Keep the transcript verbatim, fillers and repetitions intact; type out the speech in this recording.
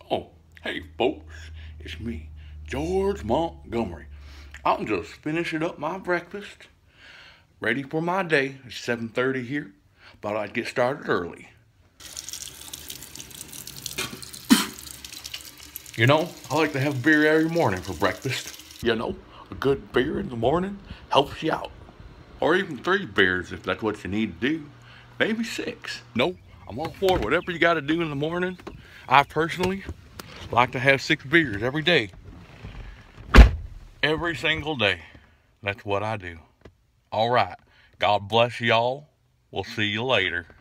Oh, hey folks, it's me, George Montgomery. I'm just finishing up my breakfast, ready for my day. It's seven thirty here. Thought I'd get started early. You know, I like to have beer every morning for breakfast. You know, a good beer in the morning helps you out. Or even three beers if that's what you need to do. Maybe six. No, I'm all for whatever you gotta do in the morning. I personally like to have six beers every day. Every single day. That's what I do. All right. God bless y'all. We'll see you later.